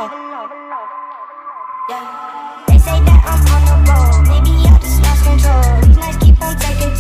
know. Yeah. They say that I'm on the road, maybe I just lost control. These nights keep on taking